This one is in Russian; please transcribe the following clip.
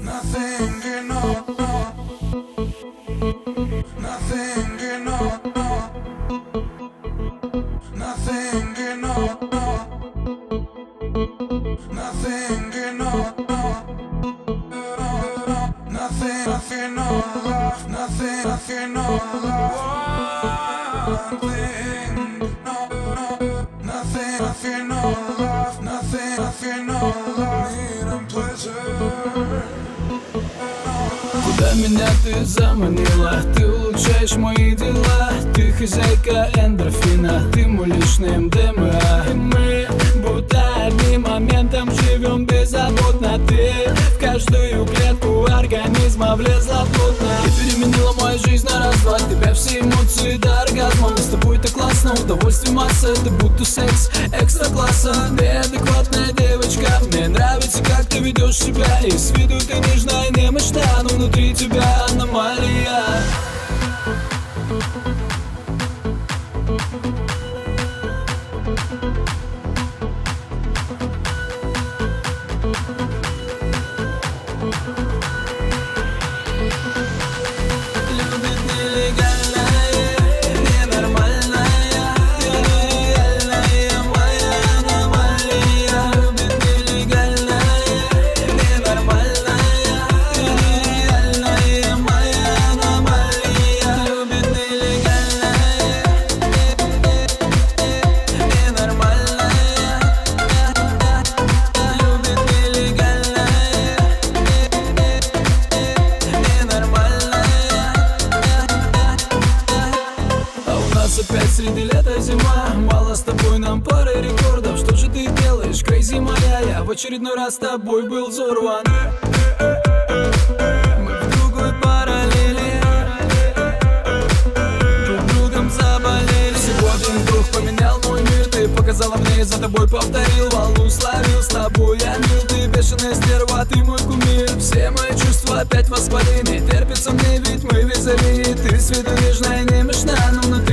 Nothing, you know, nothing, you know, nothing, you know, nothing, you know, nothing, nothing, no love, nothing, nothing, no love, one thing, no, nothing, nothing, no love, nothing, nothing, no love, need and pleasure. Куда меня ты заманила? Ты улучшаешь мои дела. Ты хозяйка эндорфина, ты мой личный МДМА. И мы будто одним моментом живем беззаботно. Ты в каждую клетку организма влезла плотно и переменила мою жизнь на раз-два. От тебя все эмоции до оргазма. Мы с тобой так классно, удовольствий масса. Это будто секс экстра-класса. Ты адекватная девочка, мне нравится, как ты ведешь себя. И с виду ты нежная и немощная, но внутри тебя аномалия. Опять среди лета зима, мало с тобой нам пары рекордов. Что же ты делаешь, крейзи моя? Я в очередной раз с тобой был взорван. Мы в другой параллели, друг другом заболели. Всего один вдох поменял мой мир. Ты показала мне, за тобой повторил. Волну словил, с тобой я мил. Ты бешеная стерва, ты мой кумир. Все мои чувства опять воспалены. Терпится мне, ведь мы визави. Ты с виду нежная и немощная, но внутри